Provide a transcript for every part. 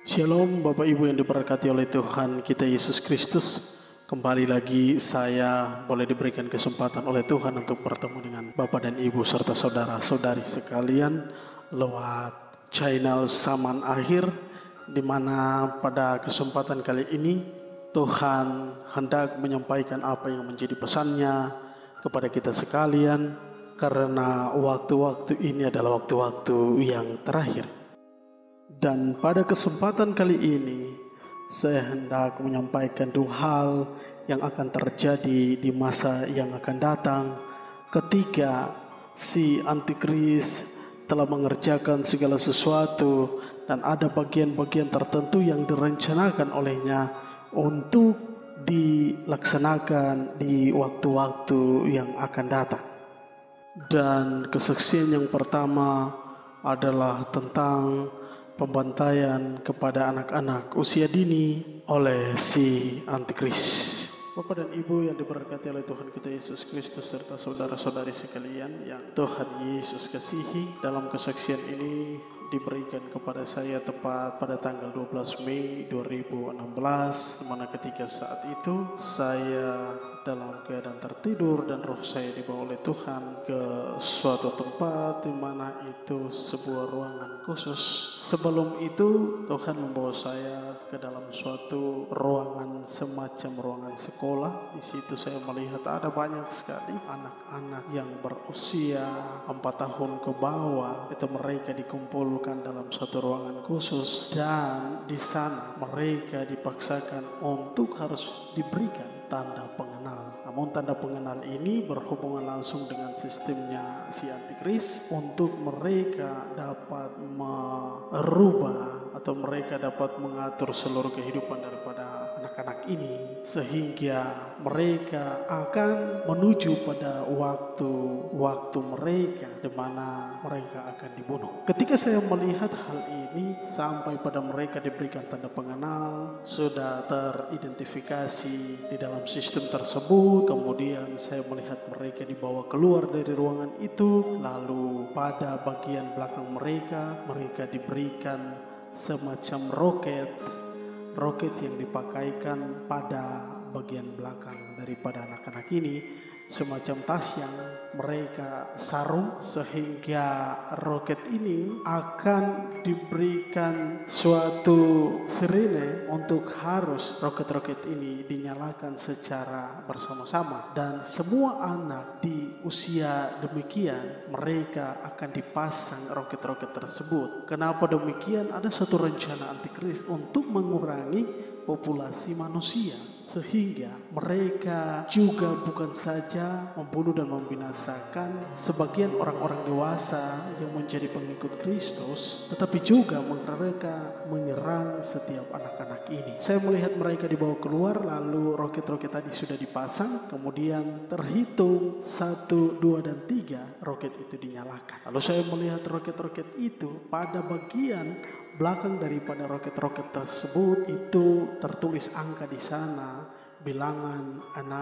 Shalom Bapak Ibu yang diberkati oleh Tuhan kita Yesus Kristus. Kembali lagi saya boleh diberikan kesempatan oleh Tuhan untuk bertemu dengan Bapak dan Ibu serta saudara-saudari sekalian lewat channel Zaman Akhir, di mana pada kesempatan kali ini Tuhan hendak menyampaikan apa yang menjadi pesannya kepada kita sekalian, karena waktu-waktu ini adalah waktu-waktu yang terakhir. Dan pada kesempatan kali ini, saya hendak menyampaikan dua hal yang akan terjadi di masa yang akan datang ketika si antikris telah mengerjakan segala sesuatu dan ada bagian-bagian tertentu yang direncanakan olehnya untuk dilaksanakan di waktu-waktu yang akan datang. Dan kesaksian yang pertama adalah tentang pembantaian kepada anak-anak usia dini oleh si antikris. Bapak dan Ibu yang diberkati oleh Tuhan kita Yesus Kristus serta saudara-saudari sekalian yang Tuhan Yesus kasihi, dalam kesaksian ini diberikan kepada saya tepat pada tanggal 12 Mei 2016, dimana ketika saat itu saya dalam keadaan tertidur dan roh saya dibawa oleh Tuhan ke suatu tempat di mana itu sebuah ruangan khusus. Sebelum itu Tuhan membawa saya ke dalam suatu ruangan semacam ruangan sekolah. Di situ saya melihat ada banyak sekali anak-anak yang berusia 4 tahun ke bawah. Itu mereka dikumpulkan dalam satu ruangan khusus, dan di sana mereka dipaksakan untuk harus diberikan tanda pengenal. Namun tanda pengenal ini berhubungan langsung dengan sistemnya si antikris untuk mereka dapat merubah atau mereka dapat mengatur seluruh kehidupan daripada anak-anak ini, sehingga mereka akan menuju pada waktu mereka di mana mereka akan dibunuh. Ketika saya melihat hal ini sampai pada mereka diberikan tanda pengenal, sudah teridentifikasi di dalam sistem tersebut, kemudian saya melihat mereka dibawa keluar dari ruangan itu, lalu pada bagian belakang mereka diberikan semacam roket yang dipakaikan pada bagian belakang daripada anak-anak ini, semacam tas yang mereka sarung, sehingga roket ini akan diberikan suatu sirene untuk harus roket-roket ini dinyalakan secara bersama-sama, dan semua anak di usia demikian mereka akan dipasang roket-roket tersebut. Kenapa demikian? Ada satu rencana antikris untuk mengurangi populasi manusia, sehingga mereka juga bukan saja membunuh dan membinasakan sebagian orang-orang dewasa yang menjadi pengikut Kristus, tetapi juga mereka menyerang setiap anak-anak ini. Saya melihat mereka dibawa keluar, lalu roket-roket tadi sudah dipasang, kemudian terhitung 1, 2, dan 3 roket itu dinyalakan. Lalu saya melihat roket-roket itu pada bagian belakang daripada roket-roket tersebut itu tertulis angka di sana, bilangan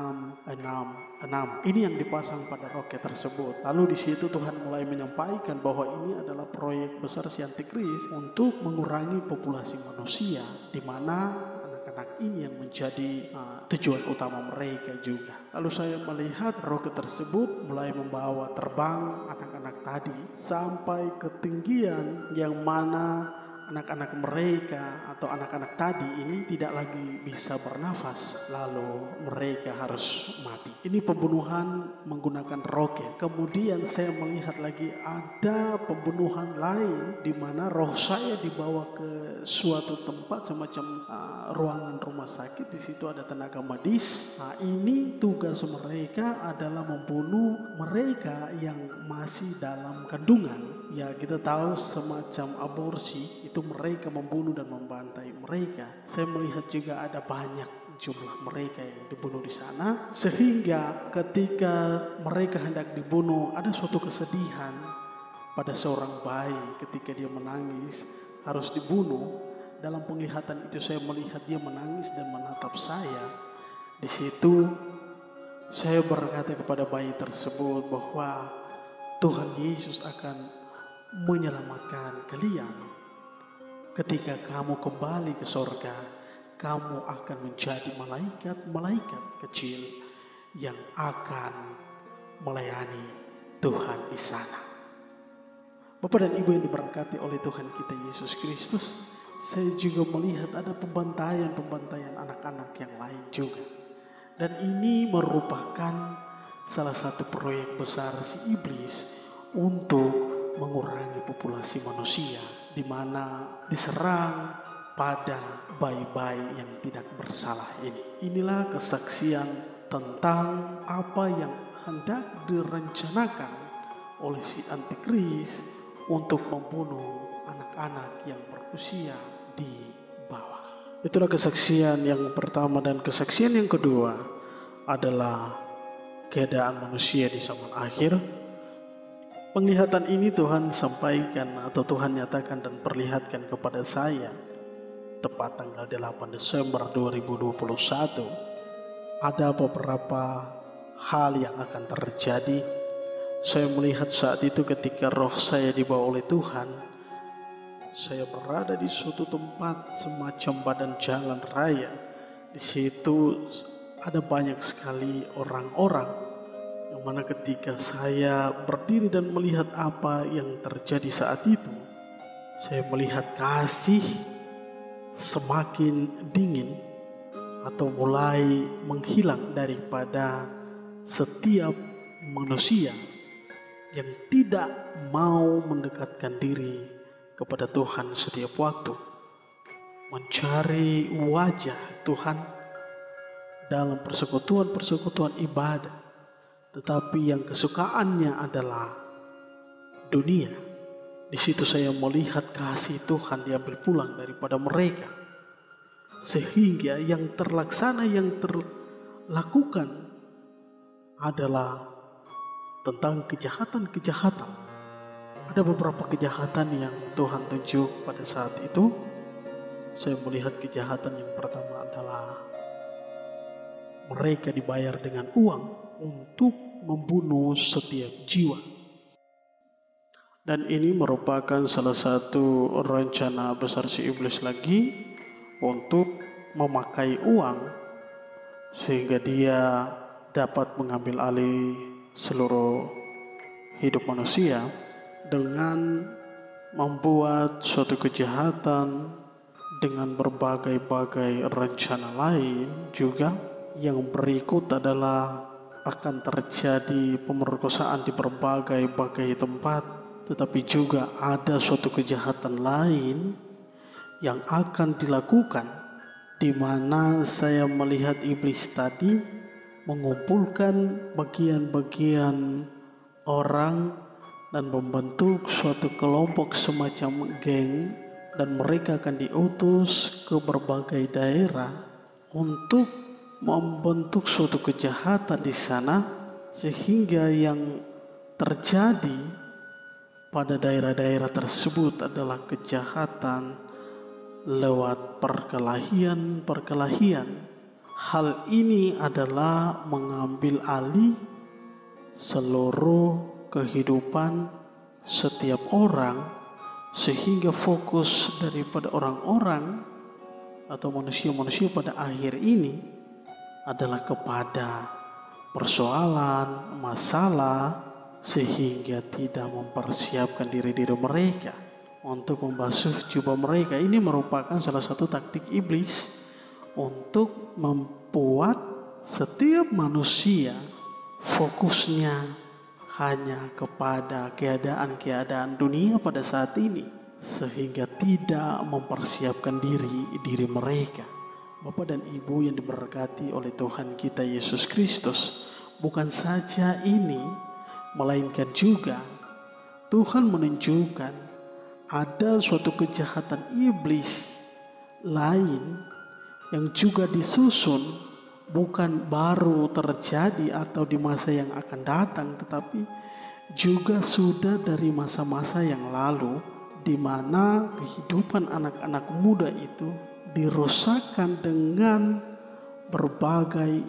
666. Ini yang dipasang pada roket tersebut. Lalu di situ Tuhan mulai menyampaikan bahwa ini adalah proyek besar si antikris untuk mengurangi populasi manusia, di mana anak-anak ini yang menjadi tujuan utama mereka juga. Lalu saya melihat roket tersebut mulai membawa terbang anak-anak tadi sampai ketinggian yang mana anak-anak mereka atau anak-anak tadi ini tidak lagi bisa bernafas, lalu mereka harus mati. Ini pembunuhan menggunakan roket. Kemudian saya melihat lagi ada pembunuhan lain di mana roh saya dibawa ke suatu tempat semacam ruangan rumah sakit. Di situ ada tenaga medis. Ini tugas mereka adalah membunuh mereka yang masih dalam kandungan. Ya, kita tahu semacam aborsi itu mereka membunuh dan membantai mereka. Saya melihat juga ada banyak jumlah mereka yang dibunuh di sana, sehingga ketika mereka hendak dibunuh ada suatu kesedihan pada seorang bayi ketika dia menangis harus dibunuh. Dalam penglihatan itu saya melihat dia menangis dan menatap saya. Di situ saya berkata kepada bayi tersebut bahwa Tuhan Yesus akan menyelamatkan kalian. ketika kamu kembali ke sorga, kamu akan menjadi malaikat-malaikat kecil yang akan melayani Tuhan di sana. Bapak dan Ibu yang diberkati oleh Tuhan kita Yesus Kristus, saya juga melihat ada pembantaian anak-anak yang lain juga. Dan ini merupakan salah satu proyek besar si iblis untuk mengurangi populasi manusia, di mana diserang pada bayi-bayi yang tidak bersalah ini. Inilah kesaksian tentang apa yang hendak direncanakan oleh si antikris untuk membunuh anak-anak yang berusia di bawah. Itulah kesaksian yang pertama, dan kesaksian yang kedua adalah keadaan manusia di zaman akhir. Penglihatan ini Tuhan sampaikan atau Tuhan nyatakan dan perlihatkan kepada saya tepat tanggal 8 Desember 2021. Ada beberapa hal yang akan terjadi. Saya melihat saat itu ketika roh saya dibawa oleh Tuhan, saya berada di suatu tempat semacam badan jalan raya. Di situ ada banyak sekali orang-orang, yang mana ketika saya berdiri dan melihat apa yang terjadi saat itu, saya melihat kasih semakin dingin atau mulai menghilang daripada setiap manusia yang tidak mau mendekatkan diri kepada Tuhan setiap waktu, mencari wajah Tuhan dalam persekutuan ibadah, tetapi yang kesukaannya adalah dunia. Di situ saya melihat kasih Tuhan diambil pulang daripada mereka, sehingga yang terlaksana, yang terlakukan adalah tentang kejahatan-kejahatan. Ada beberapa kejahatan yang Tuhan tunjuk pada saat itu. Saya melihat kejahatan yang pertama adalah mereka dibayar dengan uang untuk membunuh setiap jiwa. Dan ini merupakan salah satu rencana besar si iblis lagi untuk memakai uang sehingga dia dapat mengambil alih seluruh hidup manusia dengan membuat suatu kejahatan dengan berbagai-bagai rencana lain juga. Yang berikut adalah akan terjadi pemerkosaan di berbagai-bagai tempat, tetapi juga ada suatu kejahatan lain yang akan dilakukan, di mana saya melihat iblis tadi mengumpulkan bagian-bagian orang dan membentuk suatu kelompok semacam geng, dan mereka akan diutus ke berbagai daerah untuk membentuk suatu kejahatan di sana, sehingga yang terjadi pada daerah-daerah tersebut adalah kejahatan lewat perkelahian. Hal ini adalah mengambil alih seluruh kehidupan setiap orang, sehingga fokus daripada orang-orang atau manusia-manusia pada akhir ini adalah kepada persoalan, masalah, sehingga tidak mempersiapkan diri mereka untuk membasuh jubah mereka. Ini merupakan salah satu taktik iblis untuk membuat setiap manusia fokusnya hanya kepada keadaan dunia pada saat ini, sehingga tidak mempersiapkan diri mereka. Bapak dan Ibu yang diberkati oleh Tuhan kita Yesus Kristus, bukan saja ini, melainkan juga Tuhan menunjukkan ada suatu kejahatan iblis lain yang juga disusun, bukan baru terjadi atau di masa yang akan datang, tetapi juga sudah dari masa-masa yang lalu, di mana kehidupan anak-anak muda itu dirusakkan dengan berbagai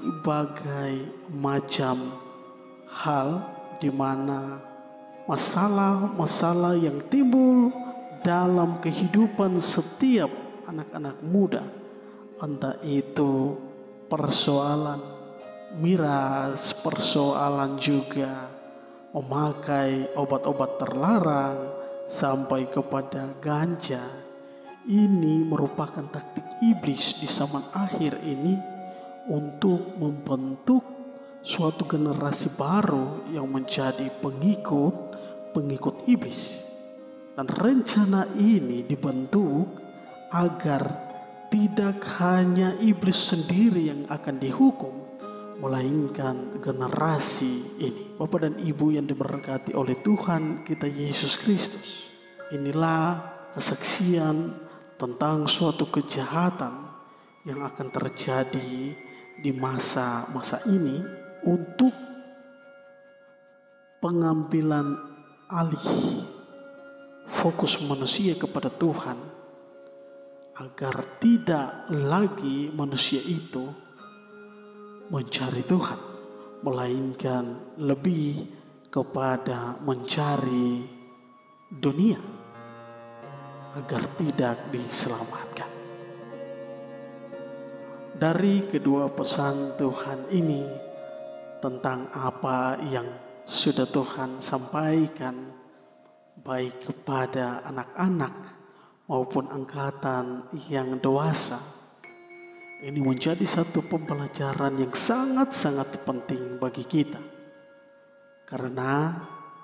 macam hal, di mana masalah-masalah yang timbul dalam kehidupan setiap anak-anak muda, entah itu persoalan miras, persoalan juga memakai obat-obat terlarang, sampai kepada ganja. Ini merupakan taktik iblis di zaman akhir ini untuk membentuk suatu generasi baru yang menjadi pengikut iblis. Dan rencana ini dibentuk agar tidak hanya iblis sendiri yang akan dihukum, melainkan generasi ini. Bapak dan Ibu yang diberkati oleh Tuhan kita Yesus Kristus, inilah kesaksian tentang suatu kejahatan yang akan terjadi di masa-masa ini untuk pengambilan alih fokus manusia kepada Tuhan, agar tidak lagi manusia itu mencari Tuhan, melainkan lebih kepada mencari dunia agar tidak diselamatkan. Dari kedua pesan Tuhan ini tentang apa yang sudah Tuhan sampaikan baik kepada anak-anak maupun angkatan yang dewasa, ini menjadi satu pembelajaran yang sangat-sangat penting bagi kita. Karena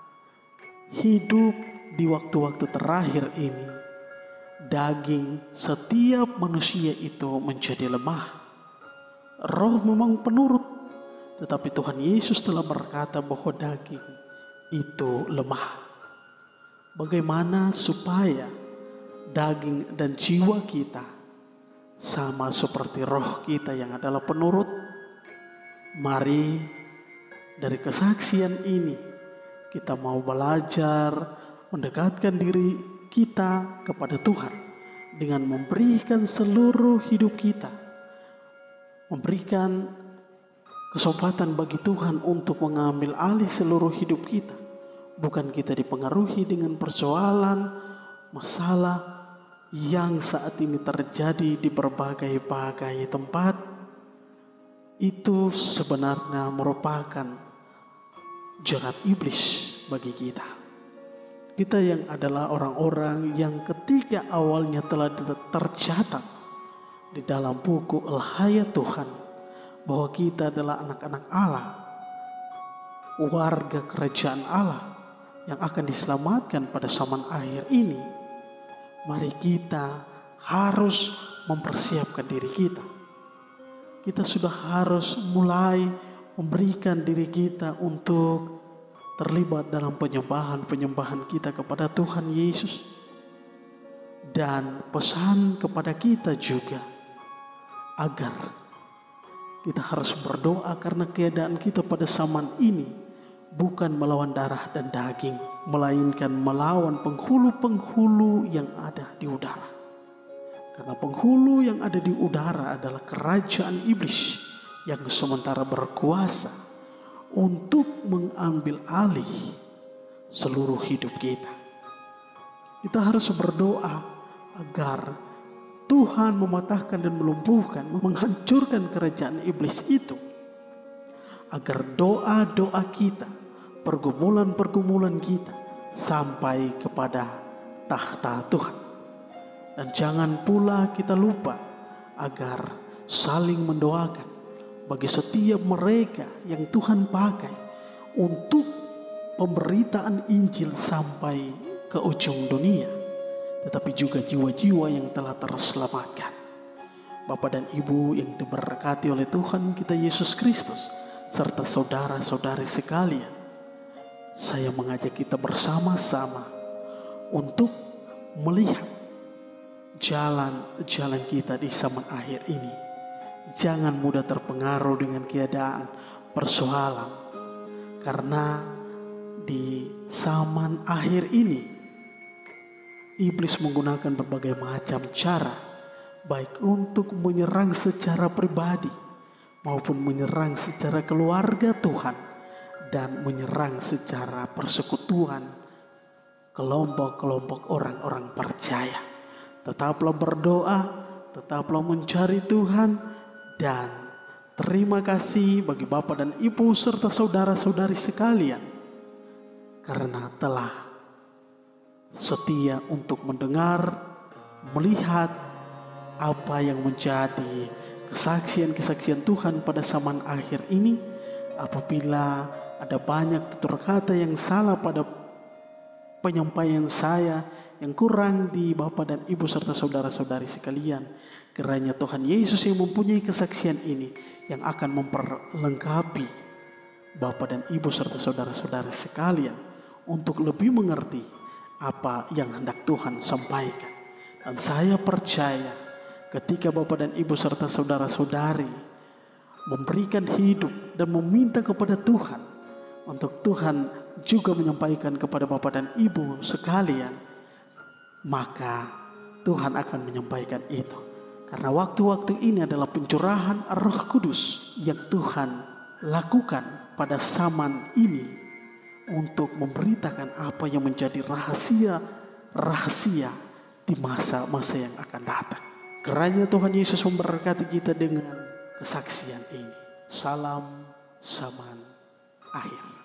hidup di waktu-waktu terakhir ini, daging setiap manusia itu menjadi lemah. Roh memang penurut, tetapi Tuhan Yesus telah berkata bahwa daging itu lemah. Bagaimana supaya daging dan jiwa kita sama seperti roh kita yang adalah penurut? Mari dari kesaksian ini kita mau belajar mendekatkan diri kita kepada Tuhan dengan memberikan seluruh hidup kita, memberikan kesempatan bagi Tuhan untuk mengambil alih seluruh hidup kita. Bukan kita dipengaruhi dengan persoalan, masalah yang saat ini terjadi di berbagai-bagai tempat. Itu sebenarnya merupakan jerat iblis bagi kita. Kita yang adalah orang-orang yang ketika awalnya telah tercatat di dalam buku Al-Hayat Tuhan bahwa kita adalah anak-anak Allah, warga kerajaan Allah yang akan diselamatkan pada zaman akhir ini. Mari kita harus mempersiapkan diri kita. Kita sudah harus mulai memberikan diri kita untuk terlibat dalam penyembahan kita kepada Tuhan Yesus. Dan pesan kepada kita juga agar kita harus berdoa karena keadaan kita pada zaman ini bukan melawan darah dan daging, melainkan melawan penghulu-penghulu yang ada di udara. Karena penghulu yang ada di udara adalah kerajaan iblis yang sementara berkuasa untuk mengambil alih seluruh hidup kita. Kita harus berdoa agar Tuhan mematahkan dan melumpuhkan, menghancurkan kerajaan iblis itu. Agar doa-doa kita, pergumulan-pergumulan kita sampai kepada tahta Tuhan. Dan jangan pula kita lupa agar saling mendoakan bagi setiap mereka yang Tuhan pakai untuk pemberitaan Injil sampai ke ujung dunia, tetapi juga jiwa-jiwa yang telah terselamatkan. Bapak dan Ibu yang diberkati oleh Tuhan kita Yesus Kristus, serta saudara-saudari sekalian, saya mengajak kita bersama-sama untuk melihat jalan-jalan kita di zaman akhir ini. Jangan mudah terpengaruh dengan keadaan persoalan, karena di zaman akhir ini iblis menggunakan berbagai macam cara, baik untuk menyerang secara pribadi maupun menyerang secara keluarga Tuhan, dan menyerang secara persekutuan kelompok-kelompok orang-orang percaya. Tetaplah berdoa, tetaplah mencari Tuhan, dan terima kasih bagi Bapak dan Ibu serta saudara-saudari sekalian karena telah setia untuk mendengar, melihat apa yang menjadi kesaksian-kesaksian Tuhan pada zaman akhir ini. Apabila ada banyak tutur kata yang salah pada penyampaian saya, yang kurang di Bapak dan Ibu serta saudara-saudari sekalian, kiranya Tuhan Yesus yang mempunyai kesaksian ini yang akan memperlengkapi Bapak dan Ibu serta saudara-saudari sekalian untuk lebih mengerti apa yang hendak Tuhan sampaikan. Dan saya percaya ketika Bapak dan Ibu serta saudara-saudari memberikan hidup dan meminta kepada Tuhan untuk Tuhan juga menyampaikan kepada Bapak dan Ibu sekalian, maka Tuhan akan menyampaikan itu. Karena waktu-waktu ini adalah pencurahan Roh Kudus yang Tuhan lakukan pada zaman ini untuk memberitakan apa yang menjadi rahasia di masa-masa yang akan datang. Kiranya Tuhan Yesus memberkati kita dengan kesaksian ini. Salam zaman akhir.